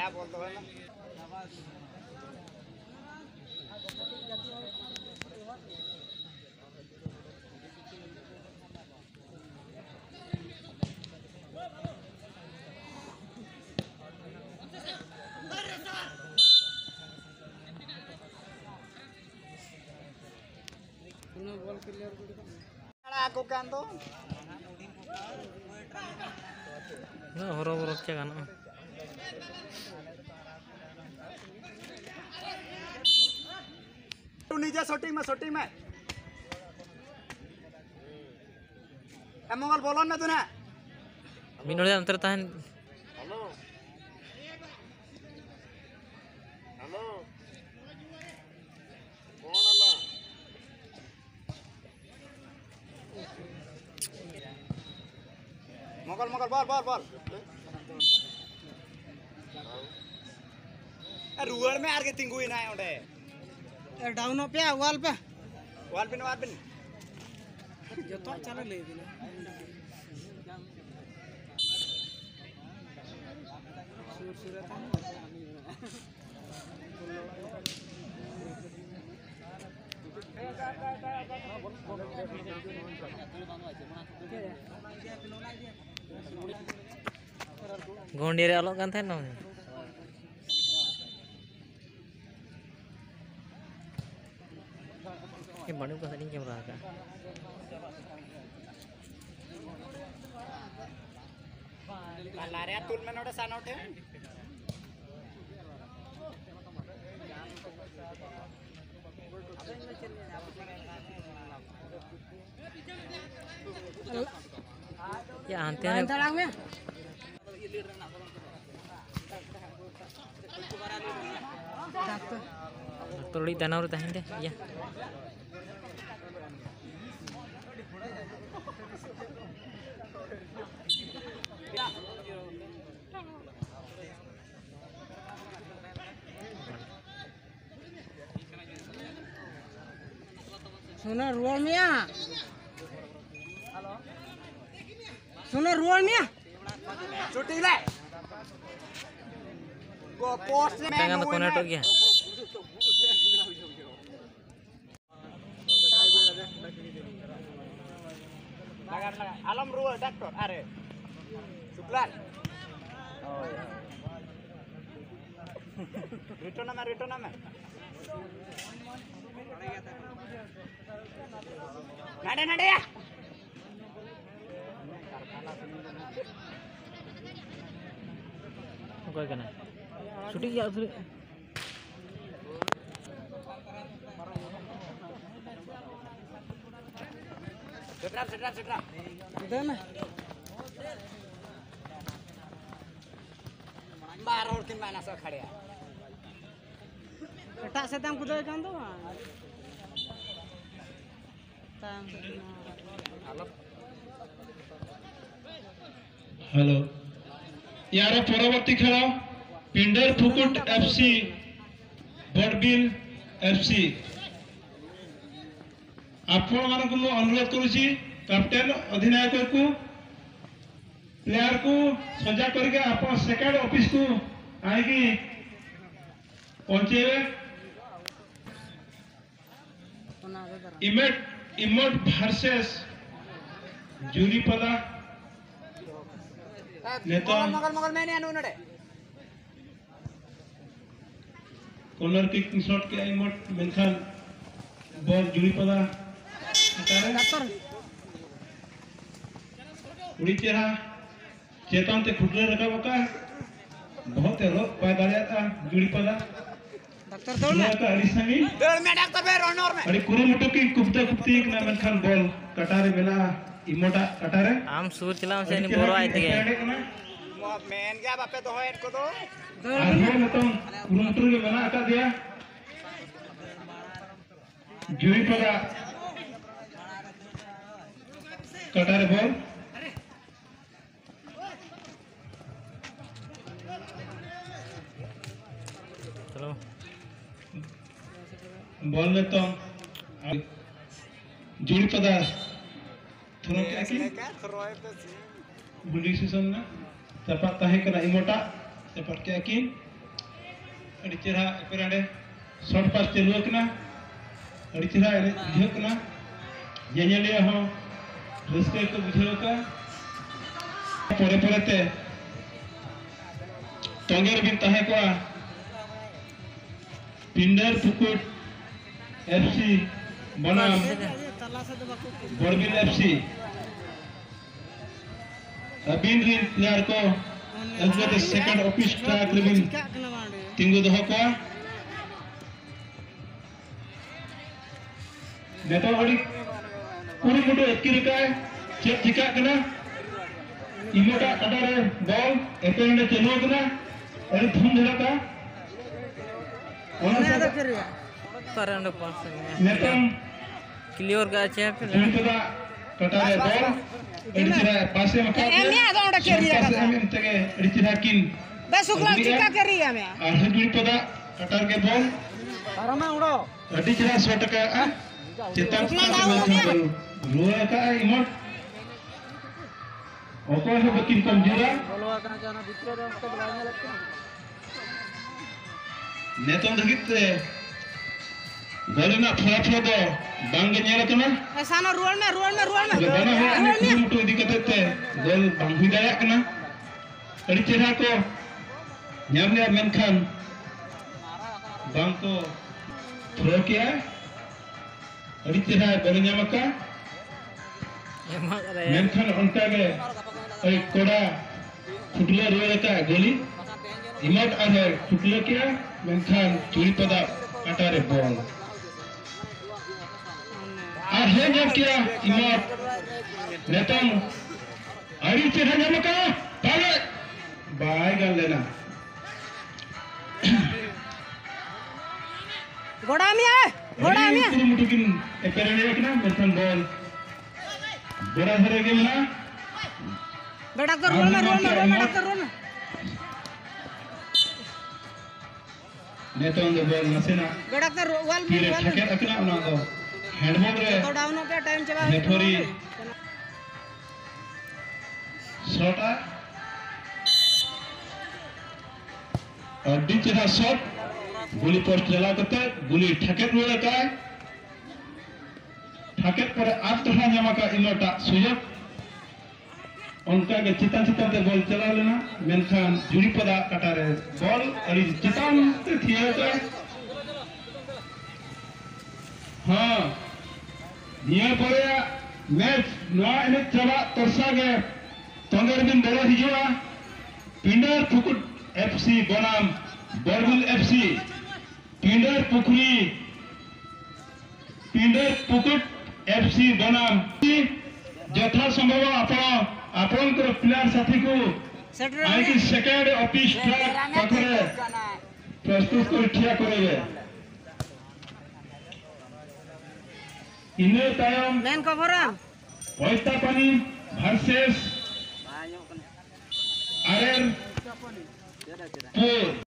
बोल दो है ना ball clear aku kan tuh nah horo-horo kan नीचे शूटिंग में मोबाइल बोलो ना तूने minor dia antar tahan hello hello कौन आला मोगल बॉल रुअर में आर के तिंगुई ना है उड़े डाउन पे वाल पे जो तो चलो ले दिले सूरत गोंडी रे अलग kan ना ये बड़े का सेटिंग कैमरा का लारे तुल में नोटे सान उठे ya anten में Tuli danau tahan deh ya सुनो रुअल मिया सुनो रुअल मिया शूटिंग ले गो पोस्ट में tangan konek tuh ya लगा आलम रुअल डॉक्टर अरे शुक्लान रिटर्न में नडे या कोई करना शूटिंग या सेट्रा इधर में बार और तीन महीना से खड़े हैं एटा से तम कुदे कान दो तम हेलो यार परवर्ती खेल पिंडर फुकुट एफसी बड़बिल एफसी आपण मानक मु अनुरोध करूची कैप्टन अधिनायक को प्लेयर को सजा करके आपण सेकंड ऑफिस को आई की पहुंचेवे इमोट वर्सेस जूरीपदा नेता मगल मैंने अनुनडे कॉर्नर किक शॉट के इमोट मेनखान बॉल जूरीपदा उड़ी चेहरा चेतन ते खुटले रखा बका बहुत है लोग पाए दालिया था जूरीपदा डॉक्टर दौड़ का अरिसंगी दौड़ में डॉक्टर बे रनर में अरे कुरुमुटु की कुप्ते ना मेनखान बॉल कटारे मेना इमोटा कटारे आम सूर चलाम से नहीं बोरो आए थे मेन क्या बापे तो है इनको तो आगे में तो कुरुमुटु के मेना आका दिया जूरीपदा कटारे बॉल चलो बॉल में तो जूरीपदा थोड़ा क्या की थ्रोए पे बुली सीजन ना तेपात ताहे कना इमोटा तेपात क्या की अड़ी चेहरा पेराडे शॉर्ट पास चलू कना अड़ी चेहरा एने बुझे कना जेनेलिया हो रस्ते को बुझे का परे परे ते तंगेर बिन तहे को पिंडर पुकुट एफसी बनाम बड़बिल एफसी अबिन रिन प्लेयर को अगले सेकंड ऑफिस ट्रैक रिबिन तिंगु दो को नेता अड़ी पूरी मुडो एकी का चेक चिका कना इमोटा कटारे बॉल एपेंडे चलो कना अड़ी धूम धड़ा का Ini ada kiri ya? Parang pas. नेता Clear ka aja फिर. जुड़पदा कटारे बॉल एडिचरा पासे में का Ini ada orang kiri ya पासे kata. में तके एडिचरा किन Besok lagi kita kiri ya me. आह जुड़पदा कटार के बॉल Karena udah. एडिचरा शॉट का चेतन रुआ का इमोट ओको है बकिन कमजोरा Kalau akan jangan bicara dan kita berani lagi. नेता दगित गलना फला दो बांग नेला कना Sana ruang me. बना है मुटो इदी कते गोल बांग हुई दाया कना अड़ी चेहरा को ᱧᱟᱢ ᱞᱮᱭᱟ ᱢᱮᱱᱠᱷᱟन ᱵᱟᱝ ᱠᱚ ᱛᱷᱨᱳ ᱠᱮᱭᱟ ᱟᱹᱰᱤ ᱪᱮᱦᱨᱟ ᱵᱚᱞ ᱧᱟᱢ ᱟᱠᱟ ᱢᱮᱱᱠᱷᱟन ᱚᱱᱠᱟ ᱜᱮ ᱟᱹᱰᱤ ᱠᱚᱲᱟ ᱯᱷᱩᱴᱞᱟᱹ ᱨᱩᱣᱟᱹᱲ ᱟᱠᱟ ᱜᱚᱞᱤ इमोट आने फुटले किया मेंखान चुरी पदा कटारे बॉल आहे जब किया इमोट नेतम अड़ी चेहरा जमका पाले बाय गल लेना Goda mi ya. पूरी मुटुकिन एपेरेने रखना मेंखान बॉल बड़ा धरे गेलना Beda ke ruang me. नेतम दो बॉल नसेना Beda ke wall me. फिर ठके रखना उना दो हैंडबॉल रे तो डाउन हो गया टाइम चला. रेफरी शॉट अड्डी चेहरा शॉट गोली पोस्ट चला करते गोली ठके रुआ का ठके पर आठ तरह जमा का इमोटा सुयोग उनका के चिता ते बॉल चला लेना मेनखान जुड़ी पदा कटारे बॉल अड़ी चितान ते थिया का हां निया परे मैच नवा एने चला तोरसा गे तंगर दिन बड़ा हिजुआ पिंडर पुकुट एफसी बनाम बरबिल एफसी पिंडर पुकुट एफसी बनाम यथा संभव आपण को प्लेयर साथी को आगे सेकंड ऑफिस ट्रैक पाखरे प्रस्तुत कर ठिया करेंगे इने तायम Main cover am. पैता पानी वर्सेस आरएन 4